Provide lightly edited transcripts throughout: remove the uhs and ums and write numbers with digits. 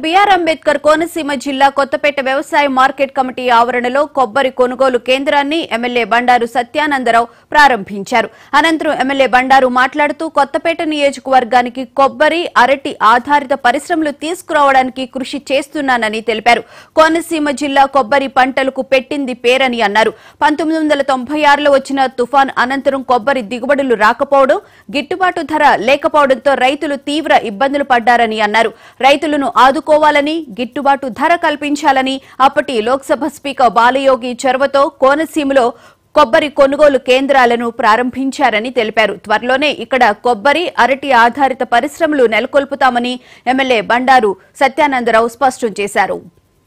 BR Ambedkar Konaseema జిల్లా కొత్తపేట వ్యవసాయ market committee ఆవరణలో కొబ్బరి కొనుగోలు కేంద్రాన్ని ఎమ్మెల్యే బండారు సత్యానందరావు ప్రారంభించారు. అనంతరం ఎమ్మెల్యే బండారు మాట్లాడుతూ కొత్తపేట నియోజకవర్గానికి కొబ్బరి, అరటి ఆధారిత పరిశ్రమలు తీసుకురావడానికి కృషి చేస్తున్నానని తెలిపారు. కోనసీమ జిల్లా కొబ్బరి పంటలకు పెట్టింది పేరని అన్నారు. 1996లో వచ్చిన తుఫాన్ అనంతరం కొబ్బరి దిగుబడులు రాకపోవడం, గిట్టుబాటు ధర లేకపోవడంతో రైతులు తీవ్ర ఇబ్బందులు పడ్డారని అన్నారు. రైతులను ఆదుకోవాలని, గిట్టుబాటు ధర కల్పించాలని అప్పటి లోక్సభ స్పీకర్ బాలయోగి చొరవతో కోనసీమలో కొబ్బరి కొనుగోలు కేంద్రాలను ప్రారంభించారని తెలిపారు. త్వరలోనే ఇక్కడ కొబ్బరి, అరటి ఆధారిత పరిశ్రమలు నెలకొల్పుతామని ఎమ్మెల్యే బండారు సత్యానందరావు స్పష్టం చేశారు.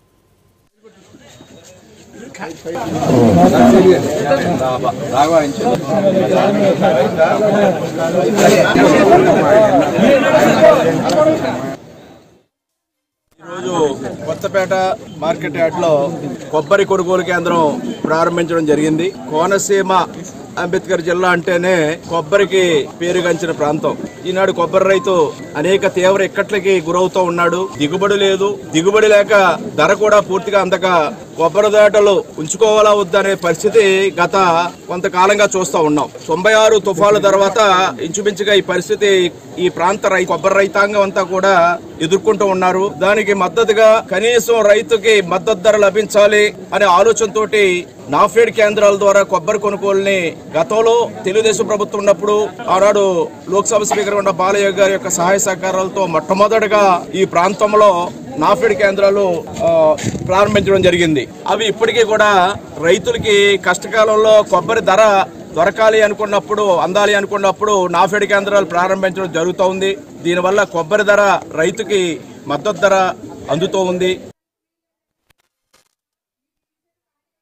ఈరోజు కొత్తపేట మార్కెట్ యార్డ్లో కొబ్బరి కొనుగోలు కేంద్రం ప్రారంభించడం జరిగింది. కోనసీమ అంబేద్కర్ జిల్లా అంటేనే కొబ్బరికి పేరుగాంచిన ప్రాంతం. ఈనాడు కొబ్బరి రైతు అనేక తీవ్ర ఇక్కట్లకి గురవుతూ ఉన్నాడు. దిగుబడి లేదు, దిగుబడి లేక ధర కూడా పూర్తిగా అందక కొబ్బరి తోటలు ఉంచుకోవాలా వద్దనే పరిస్థితి గత కొంతకాలంగా చూస్తూ ఉన్నాం. 96 తుఫాన్ల తర్వాత ఇంచుమించుగా ఈ పరిస్థితి ఈ ప్రాంత కొబ్బరి రైతాంగం అంతా కూడా ఎదుర్కొంటూ ఉన్నారు. దానికి మద్దతుగా కనీసం రైతుకి మద్దతు ధర లభించాలి అనే ఆలోచనతోటి నాఫెడ్ కేంద్రాల ద్వారా కొబ్బరి కొనుగోలుని గతంలో తెలుగుదేశం ప్రభుత్వం ఉన్నప్పుడు ఆనాడు లోక్సభ స్పీకర్ ఉన్న బాలయ్య గారి యొక్క సహాయ సహకారాలతో మొట్టమొదటిగా ఈ ప్రాంతంలో నాఫెడ్ కేంద్రాలు ప్రారంభించడం జరిగింది. అవి ఇప్పటికీ కూడా రైతులకి కష్టకాలంలో కొబ్బరి ధర దొరకాలి అనుకున్నప్పుడు, అందాలి అనుకున్నప్పుడు నాఫెడ్ కేంద్రాలు ప్రారంభించడం జరుగుతూ ఉంది. దీనివల్ల కొబ్బరి ధర రైతుకి మద్దతు ధర అందుతూ ఉంది.